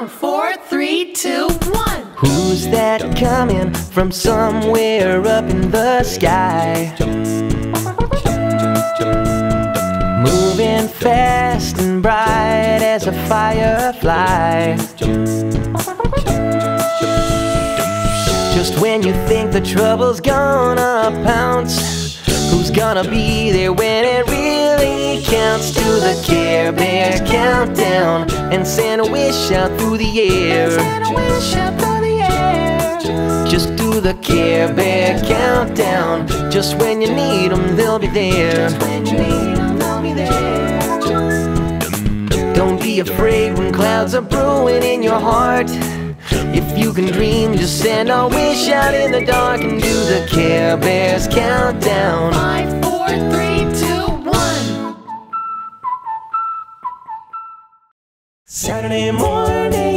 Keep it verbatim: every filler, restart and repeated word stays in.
Five, four, three, two, one. Who's that coming from somewhere up in the sky? Moving fast and bright as a firefly. Just when you think the trouble's gonna pounce, who's gonna be there when it really counts? Do the Care Bear countdown and send a wish out through the air. Just do the Care Bear countdown. Just when you need them, they'll be there. Don't be afraid when clouds are brewing in your heart. If you can dream, just send a wish out in the dark and do the Care Bears countdown. Five, four, three, two, one. Saturday morning